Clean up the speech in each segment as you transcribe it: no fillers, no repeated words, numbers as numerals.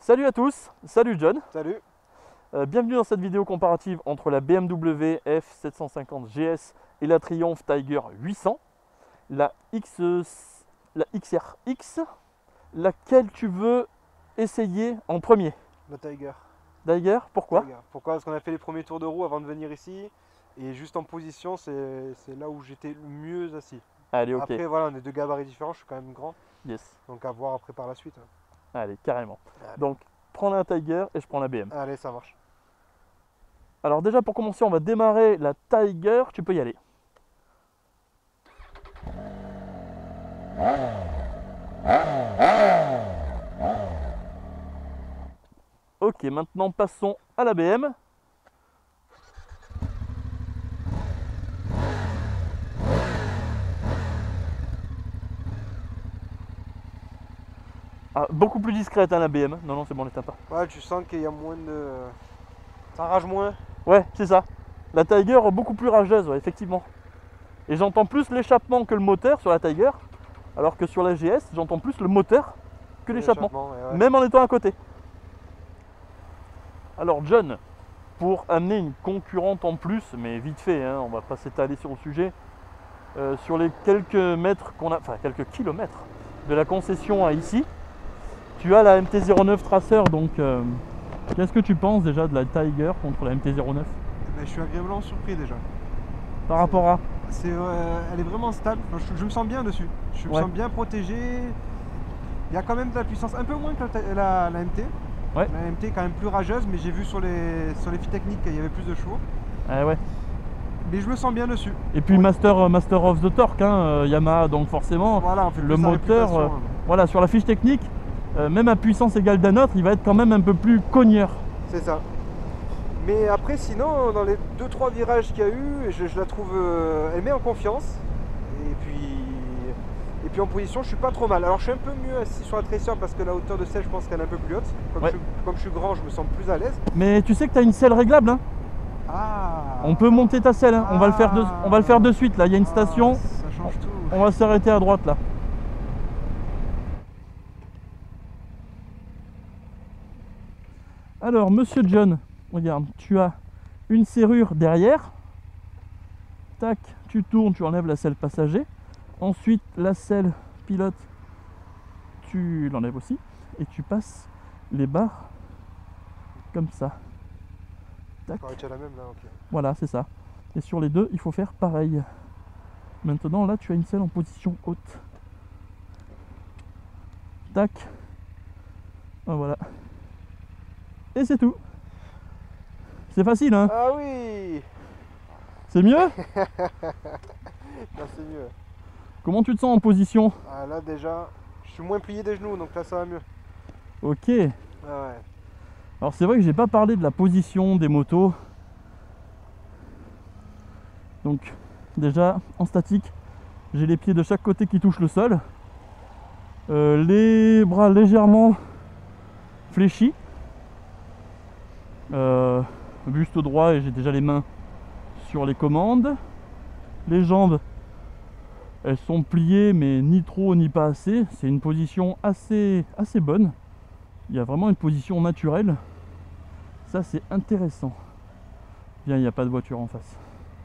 Salut à tous, salut John. Salut. Bienvenue dans cette vidéo comparative entre la BMW F750 GS et la Triumph Tiger 800. La XRX, laquelle tu veux essayer en premier? La Tiger. Tiger, pourquoi? Tiger. Pourquoi? Parce qu'on a fait les premiers tours de roue avant de venir ici. Et juste en position, c'est là où j'étais le mieux assis. Allez, ok. Après, voilà, on est deux gabarits différents, je suis quand même grand. Yes. Donc à voir après par la suite. Allez, carrément. Allez. Donc, prends la Tiger et je prends la BM. Allez, ça marche. Alors déjà, pour commencer, on va démarrer la Tiger. Tu peux y aller. Ok, maintenant passons à la BM. Ah, beaucoup plus discrète hein, la BM. Non, non, c'est bon, on l'éteint pas. Ouais, tu sens qu'il y a moins de... Ça rage moins. Ouais, c'est ça. La Tiger beaucoup plus rageuse, ouais, effectivement. Et j'entends plus l'échappement que le moteur sur la Tiger, alors que sur la GS, j'entends plus le moteur que l'échappement, Ouais. même en étant à côté. Alors John, pour amener une concurrente en plus, mais vite fait, hein, on va pas s'étaler sur le sujet, sur les quelques mètres qu'on a, enfin quelques kilomètres de la concession à ici, tu as la MT-09 Tracer, donc qu'est-ce que tu penses déjà de la Tiger contre la MT-09 Je suis agréablement surpris déjà. par rapport à... Elle est vraiment stable, enfin, je me sens bien dessus. Je me sens bien protégé. Il y a quand même de la puissance, un peu moins que la MT. Ouais. La MT est quand même plus rageuse, mais j'ai vu sur les fiches techniques qu'il y avait plus de chevaux. Ouais. Mais je me sens bien dessus. Et puis Master of the Torque, hein, Yamaha, donc forcément, voilà, on fait le plus moteur, voilà, sur la fiche technique, même à puissance égale d'un autre, il va être quand même un peu plus cogneur. C'est ça. Mais après, sinon, dans les 2-3 virages qu'il y a eu, je la trouve, elle met en confiance. Et puis en position, je suis pas trop mal. Alors je suis un peu mieux assis sur la Tracer parce que la hauteur de selle, je pense qu'elle est un peu plus haute. Comme je suis grand, je me sens plus à l'aise. Mais tu sais que tu as une selle réglable, hein. Ah. On peut monter ta selle, hein. On va le faire de suite, là, il y a une station. Ça change tout. On va s'arrêter à droite, là. Alors, monsieur John, regarde, tu as une serrure derrière. Tac, tu tournes, tu enlèves la selle passager. Ensuite, la selle pilote, tu l'enlèves aussi. Et tu passes les barres comme ça. Tac. La même, là, okay. Voilà, c'est ça. Et sur les deux, il faut faire pareil. Maintenant, là, tu as une selle en position haute. Tac. Ah, voilà. Et c'est tout. C'est facile, hein? Ah oui. C'est mieux? Là, c'est mieux. Comment tu te sens en position? Ah, là, déjà, je suis moins plié des genoux, donc là, ça va mieux. Ok. Ah ouais. Alors, c'est vrai que j'ai pas parlé de la position des motos. Donc, déjà, en statique, j'ai les pieds de chaque côté qui touchent le sol. Les bras légèrement fléchis. Buste droit et j'ai déjà les mains sur les commandes. Les jambes, elles sont pliées mais ni trop ni pas assez. C'est une position assez bonne. Il y a vraiment une position naturelle. Ça c'est intéressant. Bien, il n'y a pas de voiture en face.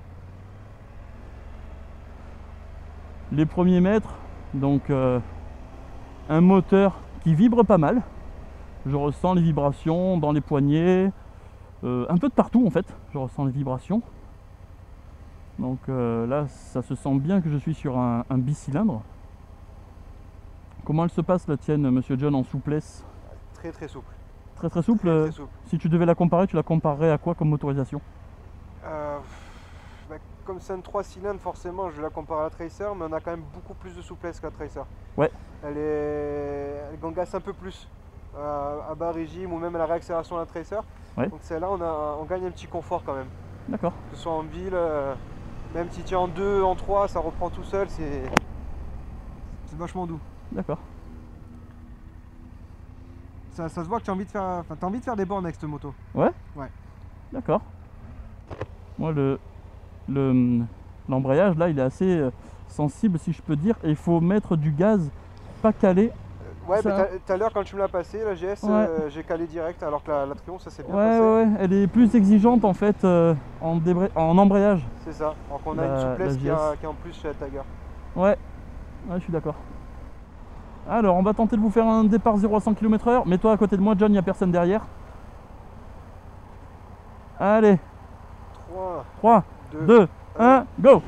Les premiers mètres, donc un moteur qui vibre pas mal. Je ressens les vibrations dans les poignets, un peu de partout en fait, je ressens les vibrations. Donc là, ça se sent bien que je suis sur un bicylindre. Comment elle se passe la tienne, monsieur John, en souplesse? Très très souple. Très souple. Très souple. Si tu devais la comparer, tu la comparerais à quoi comme motorisation? Comme c'est un 3 cylindres, forcément, je la compare à la Tracer, mais on a quand même beaucoup plus de souplesse que la Tracer. Ouais. Elle gangasse un peu plus à bas régime ou même à la réaccélération de la Tracer. Ouais. Donc celle-là, on gagne un petit confort quand même. D'accord. Que ce soit en ville, même si tu es en 2, en 3, ça reprend tout seul, c'est vachement doux. D'accord. Ça se voit que tu as envie de faire des bornes avec cette moto. Ouais. Ouais. D'accord. Moi, l'embrayage là, il est assez sensible, si je peux dire, et il faut mettre du gaz pas calé Ouais, ça... mais tout à l'heure quand tu me l'as passé, la GS, Ouais. J'ai calé direct, alors que la Triumph ça s'est bien Ouais, passé. ouais, elle est plus exigeante en fait en embrayage. C'est ça, alors qu'on a une La souplesse qui GS. est en plus chez la Tiger. Ouais, je suis d'accord. Alors, on va tenter de vous faire un départ 0 à 100 km/h. Mets-toi à côté de moi, John, il n'y a personne derrière. Allez, 3, 3, 2, 1, go!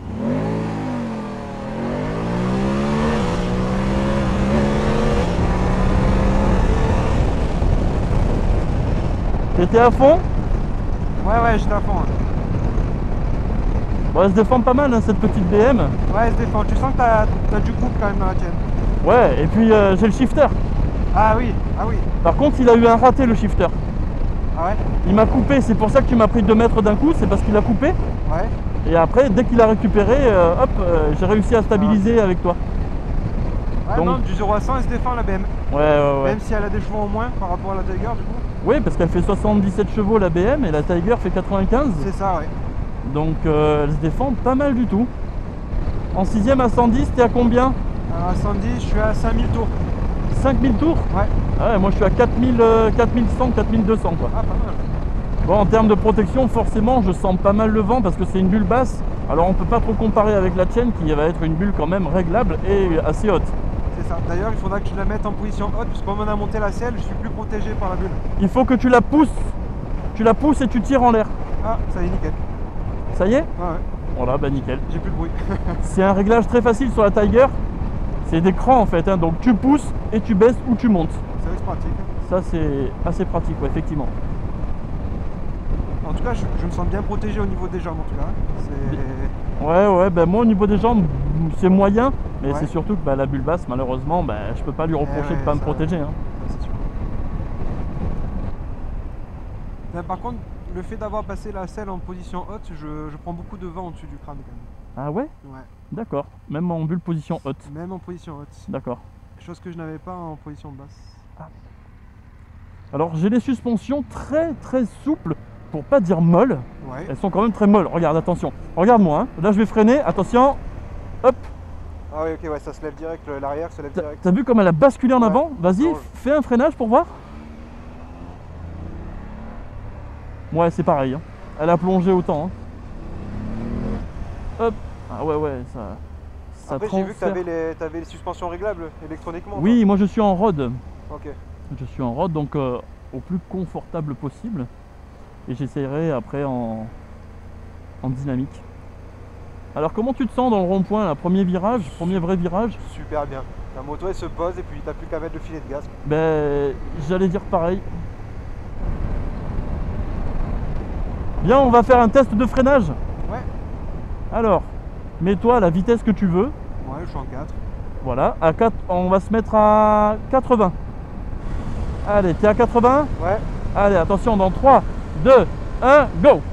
T'étais à fond? Ouais, j'étais à fond. Hein. Bon, elle se défend pas mal, hein, cette petite BM. Ouais, elle se défend. Tu sens que t'as du couple quand même dans la tienne. Ouais, et puis j'ai le shifter. Ah oui. Par contre, il a eu un raté, le shifter. Ah ouais? Il m'a coupé, c'est pour ça que tu m'as pris 2 mètres d'un coup, c'est parce qu'il a coupé. Ouais. Et après, dès qu'il a récupéré, j'ai réussi à stabiliser avec toi. Ouais, Donc... non, du 0 à 100, elle se défend la BM. Ouais. Même si elle a des chevaux en moins par rapport à la Tiger, du coup. Oui, parce qu'elle fait 77 chevaux la BM et la Tiger fait 95. C'est ça, ouais. Donc elle se défend pas mal du tout. En 6ème à 110, t'es à combien? Alors à 110, je suis à 5000 tours. 5000 tours? Ouais. Ah ouais, moi je suis à 4100, 4200 quoi. Ah, pas mal. Bon, en termes de protection, forcément, je sens pas mal le vent parce que c'est une bulle basse. Alors on peut pas trop comparer avec la tienne qui va être une bulle quand même réglable et assez haute. C'est ça. D'ailleurs, il faudra que tu la mettes en position haute parce que comme on a monté la selle, je suis plus protégé par la bulle. Il faut que tu la pousses. Tu la pousses et tu tires en l'air. Ah, ça y est, nickel. Ça y est? Ouais. Voilà, bah nickel. J'ai plus de bruit. C'est un réglage très facile sur la Tiger. C'est des crans en fait, hein. Donc tu pousses et tu baisses ou tu montes. C'est vrai que c'est pratique. Ça c'est assez pratique, ouais, effectivement. En tout cas, je me sens bien protégé au niveau des jambes en tout cas. Ouais, bah moi au niveau des jambes, c'est moyen, mais Ouais. c'est surtout que la bulle basse, malheureusement, je peux pas lui reprocher de pas me protéger. Hein. C'est sûr. Là, par contre, le fait d'avoir passé la selle en position haute, je prends beaucoup de vent au-dessus du crâne quand même. Ah ouais? Ouais. D'accord. Même en bulle position haute. Même en position haute. D'accord. Chose que je n'avais pas en position basse. Ah. Alors j'ai des suspensions très souples, pour pas dire molles. Ouais. Elles sont quand même très molles. Regarde, attention. Regarde-moi. Hein. Là je vais freiner. Attention. Hop. Ah oui, ok, ouais, ça se lève direct. L'arrière se lève direct. T'as vu comme elle a basculé en Ouais. avant? Vas-y, Non, fais un freinage pour voir. Ouais, c'est pareil. Hein. Elle a plongé autant. Hein. Hop. Ah ouais, ça Après, j'ai vu que transfère. t'avais les suspensions réglables électroniquement. Oui, moi je suis en rod. Ok. Je suis en rod, donc au plus confortable possible. Et j'essaierai après en dynamique. Alors comment tu te sens dans le rond-point là? Premier virage, premier vrai virage? Super bien. La moto elle se pose et puis t'as plus qu'à mettre le filet de gaz. Ben, j'allais dire pareil. Bien, on va faire un test de freinage. Ouais. Alors, mets-toi à la vitesse que tu veux. Ouais, je suis en 4. Voilà, à 4, on va se mettre à 80. Allez, t'es à 80? Ouais. Allez, attention, dans 3, 2, 1, go!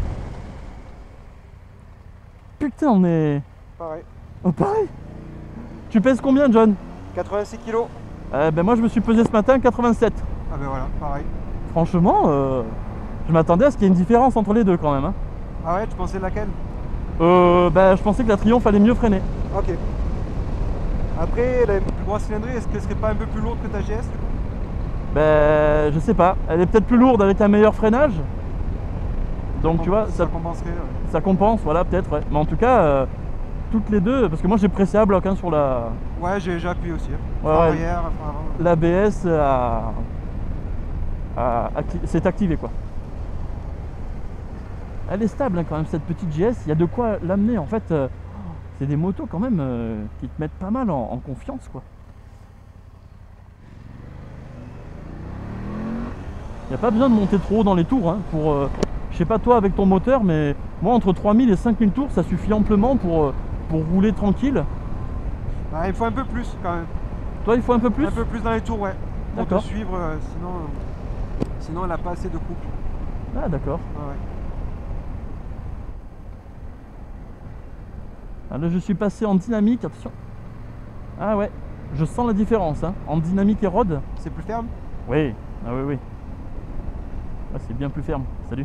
Putain, on est... Pareil. Oh, pareil. Tu pèses combien, John? 86 kilos. Ben moi, je me suis pesé ce matin 87. Ah ben voilà, pareil. Franchement, je m'attendais à ce qu'il y ait une différence entre les deux quand même. Hein. Ah ouais, tu pensais laquelle? Je pensais que la Triumph allait mieux freiner. Ok. Après, la plus grosse cylindrée, est-ce qu'elle serait pas un peu plus lourde que ta GS du coup? Ben, je sais pas. Elle est peut-être plus lourde avec un meilleur freinage. Donc tu vois, ça compenserait. Ouais. Ça compense, voilà, peut-être. Ouais. Mais en tout cas, toutes les deux, parce que moi j'ai pressé à bloc hein, sur la... Ouais, j'ai appuyé aussi. Ouais, Frein ouais. arrière, frein avant. L'ABS s'est activé quoi. Elle est stable hein, quand même cette petite GS, il y a de quoi l'amener en fait. C'est des motos quand même qui te mettent pas mal en confiance quoi. Il n'y a pas besoin de monter trop haut dans les tours hein, pour... je sais pas toi avec ton moteur, mais moi entre 3000 et 5000 tours ça suffit amplement pour rouler tranquille. Bah, il faut un peu plus quand même. Toi il faut un peu plus? Un peu plus dans les tours, ouais. Pour te D'accord. suivre, sinon elle a pas assez de couple. Ah d'accord. Ouais. Ah, là je suis passé en dynamique, attention. Ah ouais, je sens la différence hein. En dynamique et rod. C'est plus ferme? Oui, ah oui. Ah, c'est bien plus ferme, salut.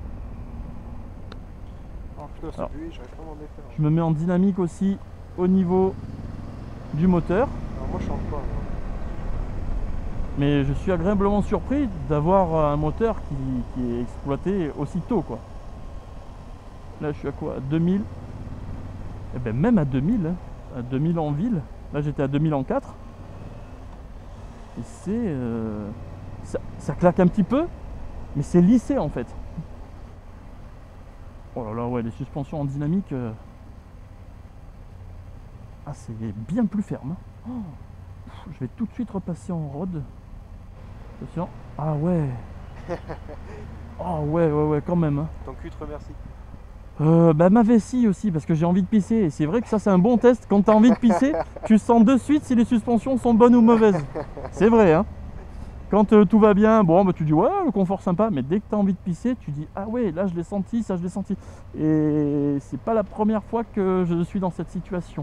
Oh putain, c'est lui, j'arrive pas à m'en défaire. Je me mets en dynamique aussi au niveau du moteur. Alors moi je chante pas. Mais je suis agréablement surpris d'avoir un moteur qui est exploité aussitôt, quoi. Là, je suis à quoi? À 2000. Et ben même à 2000, hein. À 2000 en ville. Là, j'étais à 2000 en 4. Et c'est... ça claque un petit peu, mais c'est lissé, en fait. Oh là là, ouais, les suspensions en dynamique... Ah, c'est bien plus ferme. Oh. Je vais tout de suite repasser en road. Attention. Ah ouais. Oh ouais, quand même. Hein. Ton cul te remercie. Bah ma vessie aussi, parce que j'ai envie de pisser. Et c'est vrai que ça, c'est un bon test. Quand tu as envie de pisser, tu sens de suite si les suspensions sont bonnes ou mauvaises. C'est vrai, hein. Quand tout va bien, bon, bah, tu dis ouais, le confort sympa. Mais dès que tu as envie de pisser, tu dis ah ouais, là je l'ai senti, ça je l'ai senti. Et c'est pas la première fois que je suis dans cette situation.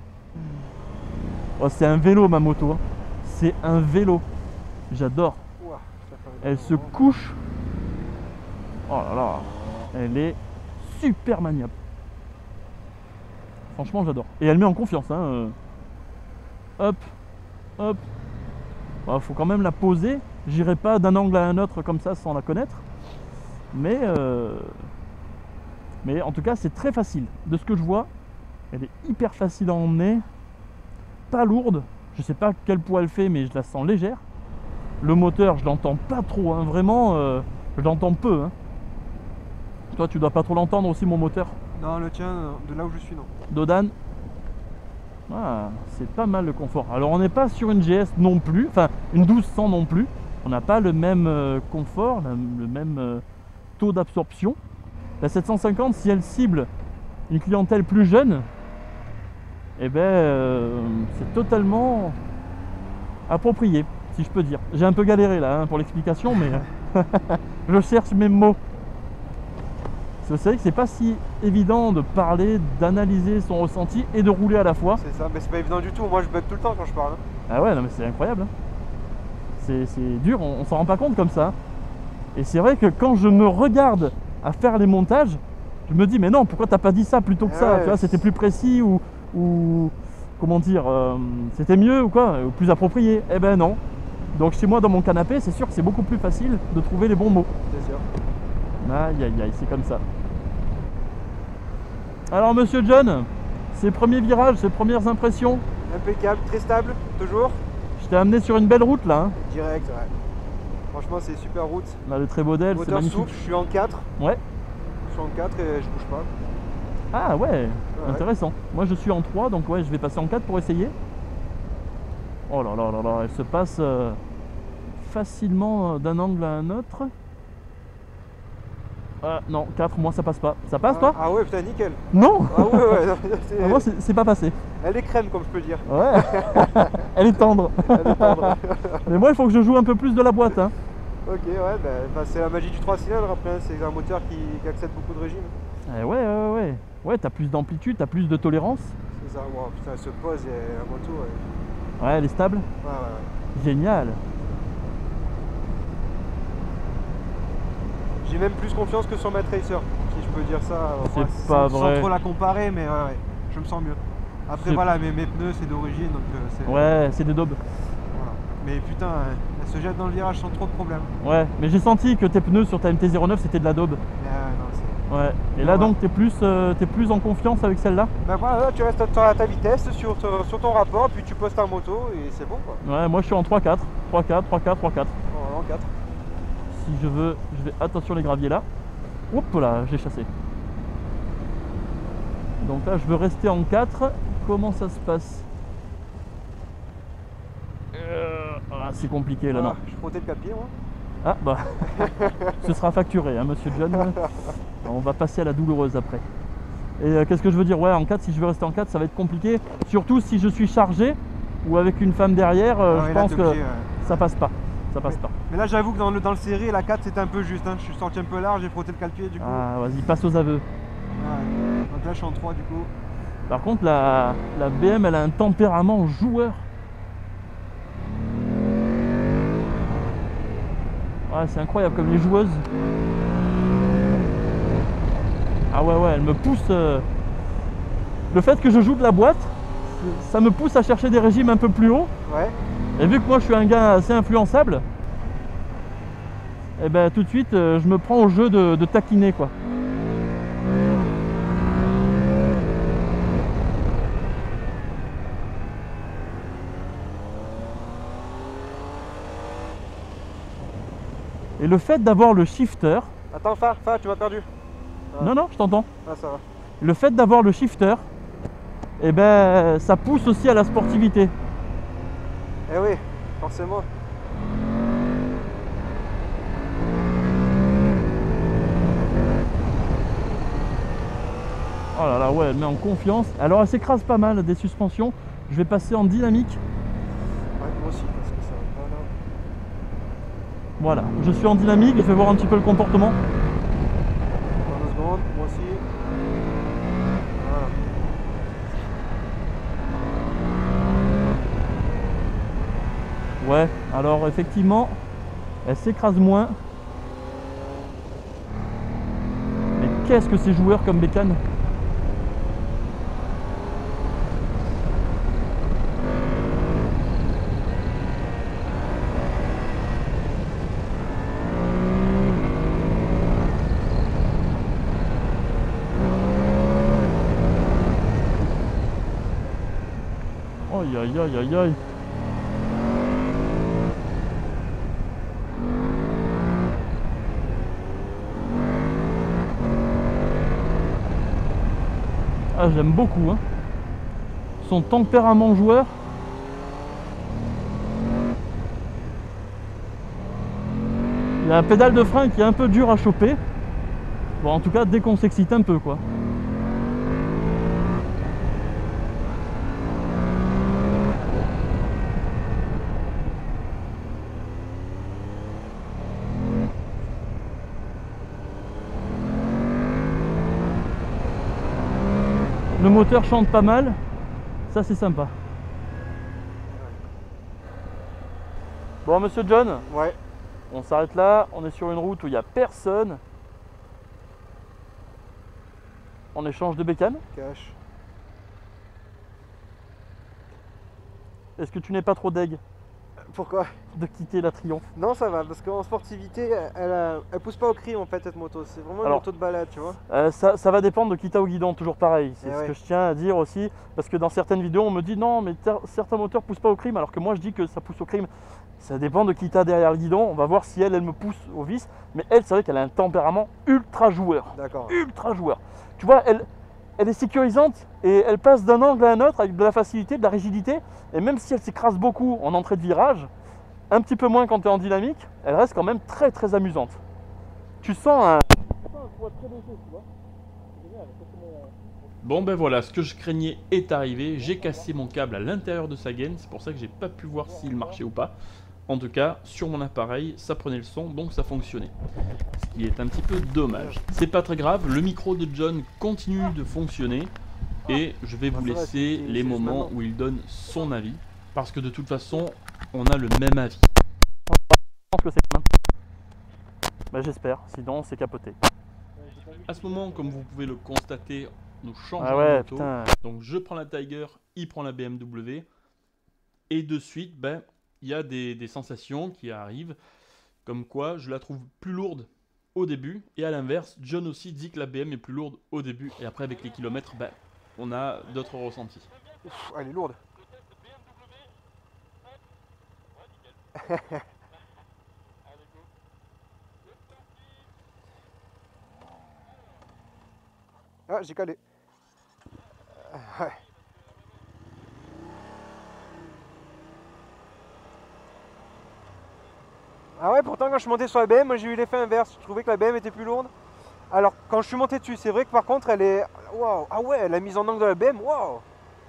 Oh, c'est un vélo, ma moto. Hein. C'est un vélo. J'adore. Elle se couche. Oh là là. Elle est super maniable. Franchement, j'adore. Et elle met en confiance. Hein. Hop. Hop. Bon, faut quand même la poser. J'irai pas d'un angle à un autre comme ça sans la connaître. Mais en tout cas, c'est très facile. De ce que je vois, elle est hyper facile à emmener. Pas lourde, je sais pas quel poids elle fait, mais je la sens légère. Le moteur, je l'entends pas trop, hein. Vraiment, je l'entends peu. Hein. Toi, tu dois pas trop l'entendre aussi, mon moteur? Non, le tien, de là où je suis, non. Dodan. Ah, c'est pas mal le confort. Alors, on n'est pas sur une GS non plus, enfin, une 1200 non plus. On n'a pas le même confort, le même taux d'absorption. La 750, si elle cible une clientèle plus jeune, eh ben, c'est totalement approprié, si je peux dire. J'ai un peu galéré là hein, pour l'explication, mais je cherche mes mots. C'est vrai que c'est pas si évident de parler, d'analyser son ressenti et de rouler à la fois. C'est ça, mais c'est pas évident du tout. Moi, je bug tout le temps quand je parle. Hein. Ah ouais, non mais c'est incroyable. Hein. C'est dur, on s'en rend pas compte comme ça. Et c'est vrai que quand je me regarde à faire les montages, je me dis mais non, pourquoi t'as pas dit ça plutôt que ça, ouais, tu vois, c'était plus précis ou comment dire, c'était mieux ou quoi, ou plus approprié. Eh ben non. Donc chez moi dans mon canapé, c'est sûr que c'est beaucoup plus facile de trouver les bons mots. C'est sûr. Aïe aïe aïe, c'est comme ça. Alors monsieur John, ces premiers virages, ces premières impressions? Impeccable, très stable, toujours. Je t'ai amené sur une belle route là. Hein. Direct, ouais. Franchement, c'est super route. Là, le Trébodel, c'est magnifique. Souple, je suis en 4. Ouais. Je suis en 4 et je bouge pas. Ah ouais, intéressant. Moi je suis en 3, donc ouais, je vais passer en 4 pour essayer. Oh là là là là, elle se passe facilement d'un angle à un autre. Ah non, 4, moi ça passe pas. Ça passe toi? Ah ouais, putain, nickel. Non. Ah ouais, ah, moi c'est pas passé. Elle est crème, comme je peux dire. Ouais. Elle est tendre. Elle est tendre. Mais moi il faut que je joue un peu plus de la boîte. Hein. Ok, ouais, bah, c'est la magie du 3 cylindres après, hein. C'est un moteur qui accepte beaucoup de régimes. Ouais. Ouais, t'as plus d'amplitude, t'as plus de tolérance. C'est ça, wow, putain, elle se pose et la moto. Ouais, elle est stable. Ouais. Génial. J'ai même plus confiance que sur ma Tracer, si je peux dire ça. C'est pas vrai. Sans trop la comparer, mais ouais, je me sens mieux. Après, voilà, mes pneus, c'est d'origine, donc c'est... Ouais, c'est des daubes. Voilà. Mais putain, elle se jette dans le virage sans trop de problème. Ouais, mais j'ai senti que tes pneus sur ta MT-09, c'était de la daube. Non, ouais, et là donc t'es plus en confiance avec celle-là? Ben voilà, là tu restes à ta vitesse sur ton rapport, puis tu poses ta moto et c'est bon quoi. Ouais, moi je suis en 3-4, 3-4, 3-4, 3-4. En 4. Si je veux, je vais, attention les graviers là. Hop là, j'ai chassé. Donc là je veux rester en 4. Comment ça se passe? C'est compliqué là, voilà, non. je frottais le capier moi. Ah bah, ce sera facturé, hein, monsieur John. On va passer à la douloureuse après. Et qu'est-ce que je veux dire? Ouais, en 4, si je veux rester en 4, ça va être compliqué. Surtout si je suis chargé ou avec une femme derrière, je pense que ça passe pas. Ça passe pas. Mais là, j'avoue que dans le serré, la 4 c'était un peu juste. Hein. Je suis sorti un peu large, j'ai frotté le cale-pied du coup. Ah, vas-y, passe aux aveux. Ouais. Donc là, je suis en 3 du coup. Par contre, la BM, elle a un tempérament joueur. Ouais, c'est incroyable comme les joueuses. Ah ouais, elle me pousse. Le fait que je joue de la boîte, ça me pousse à chercher des régimes un peu plus hauts. Ouais. Et vu que moi je suis un gars assez influençable, et ben tout de suite je me prends au jeu de taquiner quoi. Et le fait d'avoir le shifter... Attends, Fa, tu m'as perdu. Ah. Non, non, je t'entends. Ah, ça va. Le fait d'avoir le shifter, eh ben, ça pousse aussi à la sportivité. Eh oui, forcément. Oh là là, ouais, elle met en confiance. Alors elle s'écrase pas mal des suspensions. Je vais passer en dynamique. Ouais, moi aussi, parce que ça va pas là. Voilà, je suis en dynamique, je vais voir un petit peu le comportement. Dans 2 secondes, moi aussi. Voilà. Ouais, alors effectivement, elle s'écrase moins. Mais qu'est-ce que c'est joueur comme bécane? Aïe aïe aïe aïe aïe. Ah, j'aime beaucoup hein. Son tempérament joueur. Il y a un pédale de frein qui est un peu dur à choper. Bon, en tout cas, dès qu'on s'excite un peu quoi. Le moteur chante pas mal, ça c'est sympa. Bon monsieur John, Ouais. on s'arrête là, on est sur une route où il n'y a personne. On échange de bécane. Cash. Est-ce que tu n'es pas trop deg Pourquoi? de quitter la Triomphe? Non, ça va, parce qu'en sportivité, elle pousse pas au crime en fait, cette moto. C'est vraiment une Alors, moto de balade, tu vois. Ça va dépendre de qui t'as au guidon, toujours pareil. C'est Eh ce ouais. que je tiens à dire aussi, parce que dans certaines vidéos, on me dit non, mais certains moteurs poussent pas au crime, alors que moi je dis que ça pousse au crime. Ça dépend de qui t'as derrière le guidon. On va voir si elle me pousse au vice. Mais elle, c'est vrai qu'elle a un tempérament ultra joueur. D'accord. Ultra joueur. Tu vois, elle est sécurisante et elle passe d'un angle à un autre avec de la facilité, de la rigidité. Et même si elle s'écrase beaucoup en entrée de virage, un petit peu moins quand tu es en dynamique, elle reste quand même très très amusante. Tu sens un poids très léger, tu vois. Bon ben voilà, ce que je craignais est arrivé, j'ai cassé mon câble à l'intérieur de sa gaine, c'est pour ça que j'ai pas pu voir s'il marchait ou pas. En tout cas, sur mon appareil, ça prenait le son, donc ça fonctionnait. Ce qui est un petit peu dommage. C'est pas très grave, le micro de John continue de fonctionner, et je vais vous laisser les moments où il donne son avis, parce que de toute façon, on a le même avis. Je pense que c'est comme ça. Bah, j'espère, sinon c'est capoté. À ce moment, comme vous pouvez le constater, nous changeons Ah ouais, de moto. putain. Donc je prends la Tiger, il prend la BMW. Et de suite, ben, il y a des sensations qui arrivent. Comme quoi, je la trouve plus lourde au début. Et à l'inverse, John aussi dit que la BM est plus lourde au début. Et après, avec les kilomètres, ben, on a d'autres ressentis. Ouf, elle est lourde. Ah, j'ai calé. Ouais. Ah ouais, pourtant quand je suis monté sur la BM, moi j'ai eu l'effet inverse. Je trouvais que la BM était plus lourde. Alors quand je suis monté dessus, c'est vrai que par contre elle est... Waouh. Ah ouais, la mise en angle de la BM, waouh.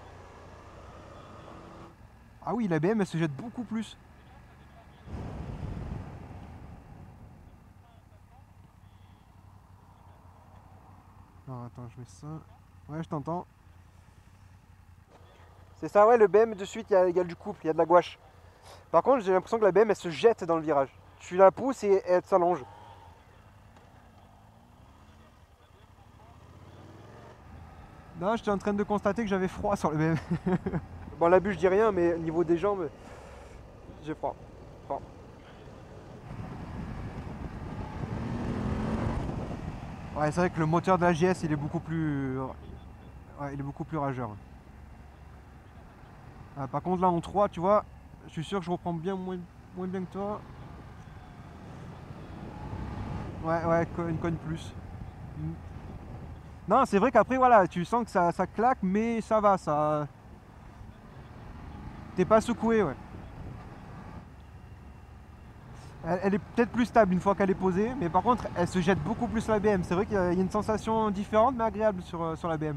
Ah oui, la BM elle se jette beaucoup plus. Alors attends, je mets ça. Ouais, je t'entends. C'est ça, ouais, le BM de suite, il y a du couple, il y a de la gouache. Par contre, j'ai l'impression que la BM elle se jette dans le virage. Tu la pousses et elle s'allonge. Non, j'étais en train de constater que j'avais froid sur le BM. Bon, l'abus, je dis rien, mais au niveau des jambes, j'ai froid. Ouais, c'est vrai que le moteur de la GS il est beaucoup plus. Ouais, il est beaucoup plus rageur. Ah, par contre là en 3, tu vois, je suis sûr que je reprends moins bien que toi. Ouais, une cogne plus. Non, c'est vrai qu'après voilà, tu sens que ça claque, mais ça va, ça. T'es pas secoué, ouais. Elle est peut-être plus stable une fois qu'elle est posée, mais par contre elle se jette beaucoup plus la BM. C'est vrai qu'il y a une sensation différente mais agréable sur la BM.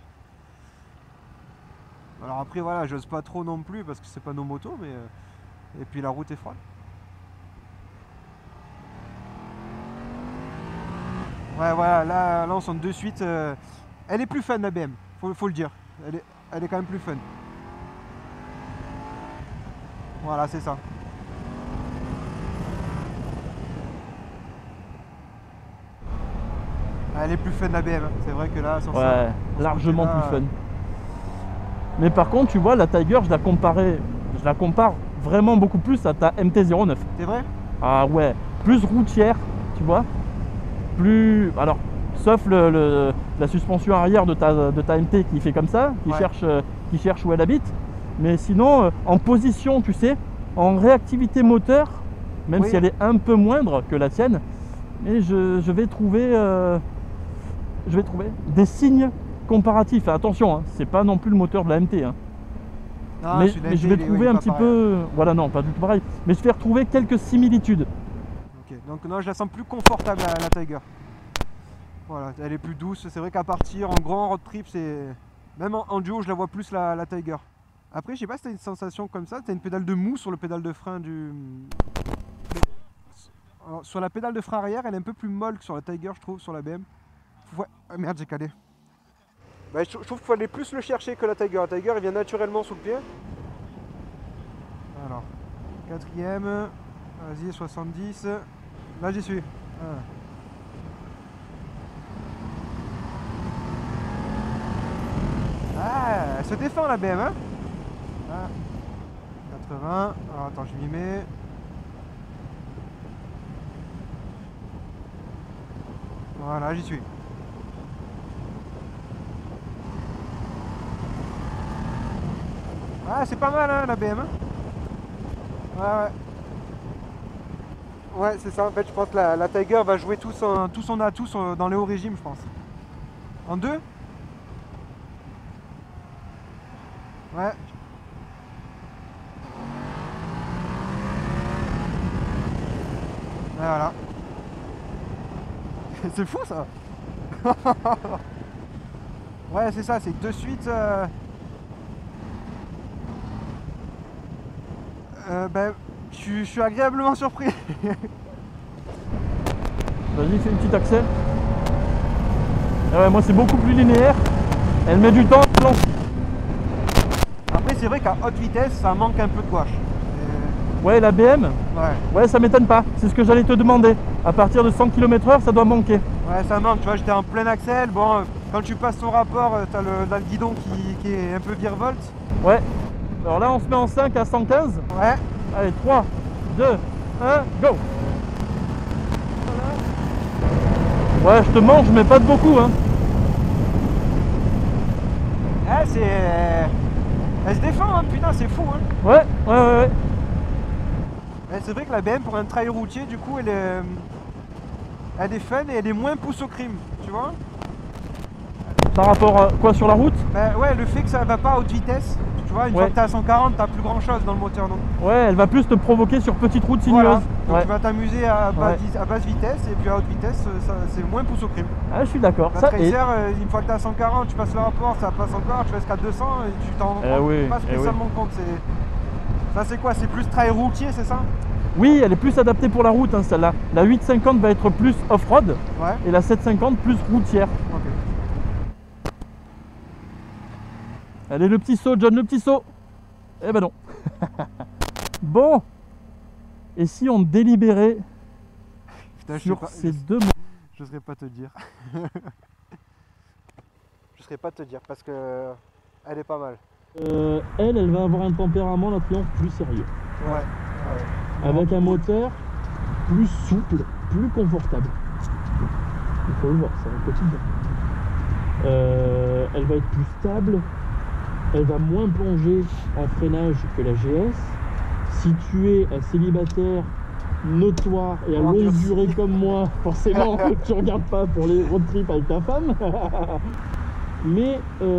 Alors après voilà, j'ose pas trop non plus parce que c'est pas nos motos, mais et puis la route est froide. Ouais voilà, là on sent de suite. Elle est plus fun la BM, faut le dire. Elle est quand même plus fun. Voilà, c'est ça. Elle est plus fun la BM, c'est vrai que là, ouais, largement plus fun. Mais par contre, tu vois, la Tiger, je la compare vraiment beaucoup plus à ta MT-09. C'est vrai? Ah ouais, plus routière, tu vois. Plus, alors, sauf la suspension arrière de ta MT qui fait comme ça, qui cherche où elle habite. Mais sinon, en position, tu sais, en réactivité moteur, même si elle est un peu moindre que la tienne, mais je vais trouver des signes comparatifs. Attention, hein, c'est pas non plus le moteur de la MT. Hein. Non, mais je vais trouver un petit peu. Voilà, non, pas du tout pareil. Mais je vais retrouver quelques similitudes. Ok, donc non, je la sens plus confortable la Tiger. Voilà, elle est plus douce. C'est vrai qu'à partir en grand road trip, c'est. Même en duo, je la vois plus la Tiger. Après, je sais pas si t'as une sensation comme ça. T'as une pédale de mou sur le pédale de frein du. Alors, sur la pédale de frein arrière, elle est un peu plus molle que sur la Tiger, je trouve, sur la BM. Ouais. Ah merde, j'ai calé. Bah, je trouve qu'il fallait plus le chercher que la Tiger. La Tiger, elle vient naturellement sous le pied. Alors, quatrième. Vas-y, 70. Là, j'y suis. Ah, elle se défend la BM, hein. Ah, 80. Alors, attends, je m'y mets. Voilà, j'y suis. Ah, c'est pas mal, hein, la BM. Ouais. Ouais, c'est ça. En fait, je pense que la Tiger va jouer tout son atout dans les hauts régimes, je pense. En deux? Ouais. Voilà. C'est fou ça. Ouais, c'est ça, c'est de suite. Ben, je suis agréablement surpris. Vas-y, fais une petite accès. Ouais, moi, c'est beaucoup plus linéaire. Elle met du temps à lancer. Après, c'est vrai qu'à haute vitesse, ça manque un peu de gouache. Ouais, la BM. Ouais, ça m'étonne pas. C'est ce que j'allais te demander. À partir de 100 km/h, ça doit manquer. Ouais, ça manque. Tu vois, j'étais en plein axel. Bon, quand tu passes ton rapport, t'as le guidon qui est un peu virevolte. Ouais. Alors là, on se met en 5 à 115. Ouais. Allez, 3, 2, 1, go. Ouais, je te mange, mais pas de beaucoup, hein. Ah, elle se défend, hein. Putain, c'est fou, hein. Ouais. C'est vrai que la BM, pour un trail routier, du coup, elle est fun et elle est moins pousse au crime, tu vois. Par rapport à quoi, sur la route? Bah ouais, le fait que ça va pas à haute vitesse, tu vois, une fois que t'es à 140, t'as plus grand chose dans le moteur, non? Ouais, elle va plus te provoquer sur petite route sinueuse. Voilà. Donc tu vas t'amuser à basse vitesse et puis à haute vitesse, c'est moins pousse au crime. Ah, je suis d'accord. La Tracer, une fois que t'es à 140, tu passes le rapport, ça passe encore, tu vas jusqu'à 200 et tu t'en rends pas spécialement compte. Ça c'est quoi? C'est plus trail routier, c'est ça? Oui, elle est plus adaptée pour la route, hein, celle-là. La 850 va être plus off-road et la 750 plus routière. Ok. Allez, le petit saut, John, le petit saut. Eh ben non. Bon. Et si on délibérait sur ces deux mots? Je ne saurais pas te dire. Je ne saurais pas te dire parce que elle est pas mal. Elle va avoir un tempérament, la Triumph, plus sérieux. Ouais. avec un moteur plus souple, plus confortable. Il faut le voir, c'est un quotidien. Elle va être plus stable, elle va moins plonger en freinage que la GS. Si tu es un célibataire notoire et à longue durée comme moi, forcément tu regardes pas pour les road trips avec ta femme. Mais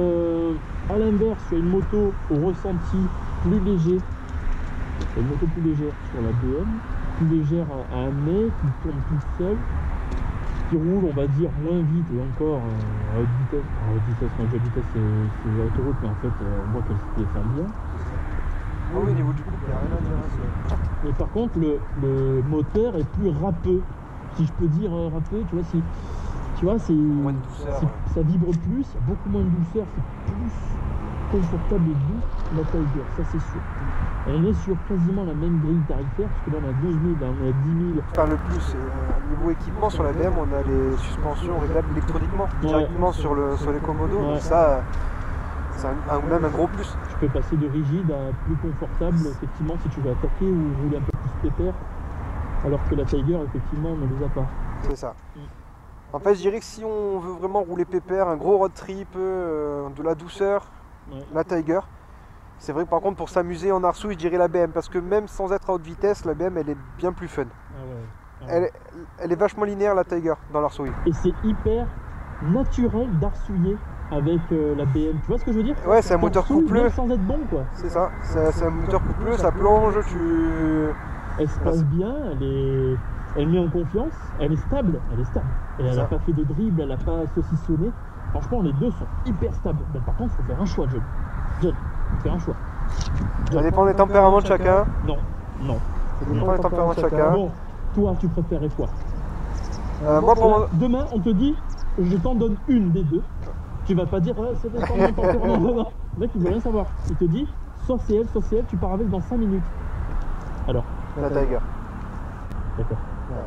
à l'inverse, tu as une moto au ressenti plus léger, tu as une moto plus légère sur la BM, plus légère à amener, qui tourne toute seule, qui roule on va dire moins vite et encore à haute vitesse. À haute vitesse, quand je dis vitesse c'est l'autoroute, mais en fait on voit qu'elle se défend bien. Oui, au niveau du couple, il n'y a rien à dire. Mais par contre le moteur est plus râpeux, si je peux dire râpeux, tu vois, si tu vois, c'est Moins de douceur. ça vibre plus, il y a beaucoup moins de douceur, c'est plus confortable et doux la Tiger, ça c'est sûr. On est sur quasiment la même grille tarifaire, parce que là on a 12 000, là on est à 10 000. Enfin, le plus, niveau équipement sur la BM, on a les suspensions réglables électroniquement, directement sur les commodos. Ouais. Donc ça, c'est même un gros plus. Tu peux passer de rigide à plus confortable, effectivement, si tu veux attaquer ou rouler un peu plus pépère, alors que la Tiger, effectivement, on ne les a pas. C'est ça. En fait, je dirais que si on veut vraiment rouler pépère, un gros road trip, de la douceur, Ouais. la Tiger. C'est vrai que par contre, pour s'amuser en Arsou, je dirais la BM, parce que même sans être à haute vitesse, la BM, elle est bien plus fun. Ah ouais. Elle est vachement linéaire, la Tiger, dans l'Arsouille. Et c'est hyper naturel d'arsouiller avec la BM. Tu vois ce que je veux dire? Ouais, c'est un moteur T'arsouilles coupleux. même sans être bon, quoi. C'est ça, c'est un moteur coupleux, ça plonge, Elle se passe bien, elle met en confiance, elle est stable, Et elle n'a pas fait de dribble, elle n'a pas saucissonné. Franchement, les deux sont hyper stables. Bon, par contre, il faut faire un choix, John. John, il faut faire un choix. Ça dépend des tempéraments de chacun. Non. Ça dépend des tempéraments de chacun. Bon, toi, tu préférais quoi? Moi, pour Là, demain, on te dit, je t'en donne une des deux. Tu vas pas dire, ça dépend de mon tempérament. Non. Le mec, il veut rien savoir. Il te dit, soit c'est elle, tu pars avec dans 5 minutes. Alors, la Tiger. d'accord.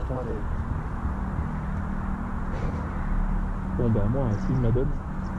Bon, ben moi, si je me la donne.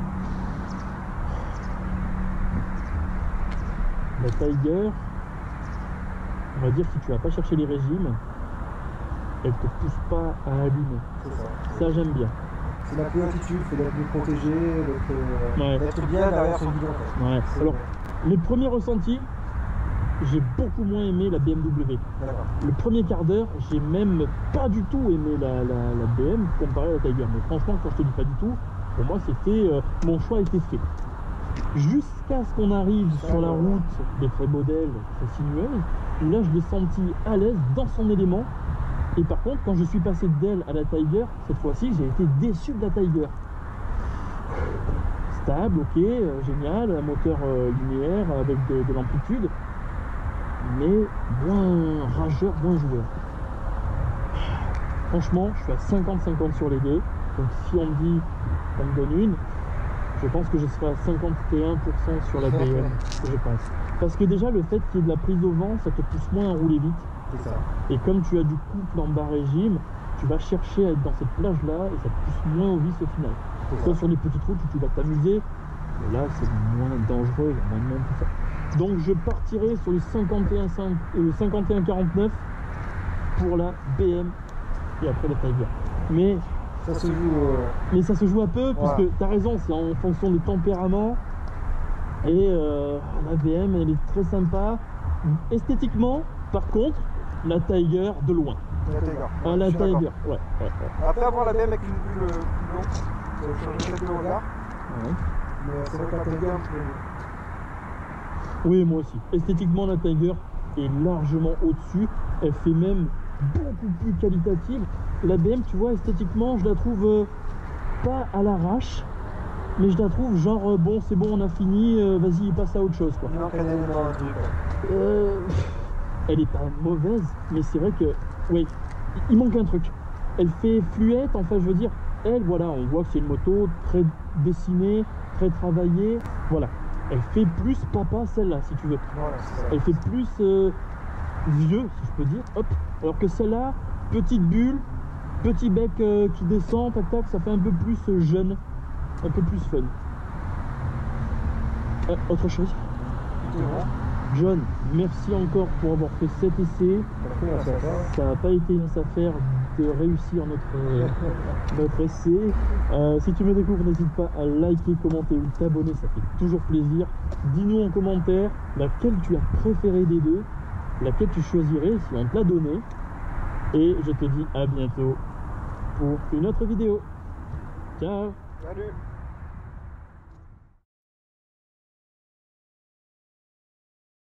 La Tiger, on va dire, si tu vas pas chercher les régimes, elle te pousse pas à allumer. C'est ça. Ça, j'aime bien. C'est la plus altitude, c'est la plus protégée, Ouais. d'être bien derrière son guidon. Ouais. Alors, mes premiers ressentis, j'ai beaucoup moins aimé la BMW. D'accord. Le premier quart d'heure, j'ai même pas du tout aimé la BM comparé à la Tiger. Mais franchement, quand je te dis pas du tout, pour moi, c'était mon choix était fait. Jusqu'à ce qu'on arrive sur la route des très modèles, très sinueuses, où là, je l'ai senti à l'aise dans son élément. Et par contre, quand je suis passé d'elle à la Tiger, cette fois-ci, j'ai été déçu de la Tiger. Stable, ok, génial, un moteur linéaire avec de l'amplitude, mais moins rageur, moins joueur. Franchement, je suis à 50-50 sur les deux. Donc si on me dit qu'on me donne une, je pense que je serai à 51% sur la BM, je pense. Parce que déjà, le fait qu'il y ait de la prise au vent, ça te pousse moins à rouler vite. C'est ça. Et comme tu as du couple en bas régime, tu vas chercher à être dans cette plage-là et ça te pousse moins au vice au final. Soit sur les petites routes où tu vas t'amuser, mais là c'est moins dangereux, il y a moins de monde, tout ça. Donc je partirai sur les 51-49 pour la BM et après la Tiger. Mais Ça se joue. ça se joue un peu, puisque tu as raison, c'est en fonction des tempéraments. Et la BM, elle est très sympa. Esthétiquement, par contre, la Tiger de loin. La Tiger. Ah, la Je suis d'accord. Tiger, ouais. Après avoir la BM avec une bulle longue, ça va changer peut-être le regard. Ouais. Mais c'est vrai que la Tiger, Oui, moi aussi. Esthétiquement, la Tiger est largement au-dessus. Elle fait même beaucoup plus qualitative. La BM, tu vois, esthétiquement, je la trouve pas à l'arrache, mais je la trouve genre, bon, c'est bon, on a fini, vas-y, passe à autre chose, quoi. il manque un élément, un truc. Elle est pas mauvaise, mais c'est vrai que, oui, il manque un truc. Elle fait fluette, enfin, je veux dire, elle, voilà, on voit que c'est une moto très dessinée, très travaillée, voilà. Elle fait plus papa, celle-là, si tu veux. Voilà, c'est ça. Elle fait plus vieux, si je peux dire, hop. Alors que celle-là, petite bulle, petit bec qui descend, tac tac, ça fait un peu plus jeune, un peu plus fun. Autre chose? C'est bon. John, merci encore pour avoir fait cet essai. Ça n'a pas été une mince affaire de réussir notre essai. Si tu me découvres, n'hésite pas à liker, commenter ou t'abonner, ça fait toujours plaisir. Dis-nous en commentaire laquelle tu as préféré des deux, laquelle tu choisirais si on te l'a donné. Et je te dis à bientôt pour une autre vidéo. Ciao. Salut.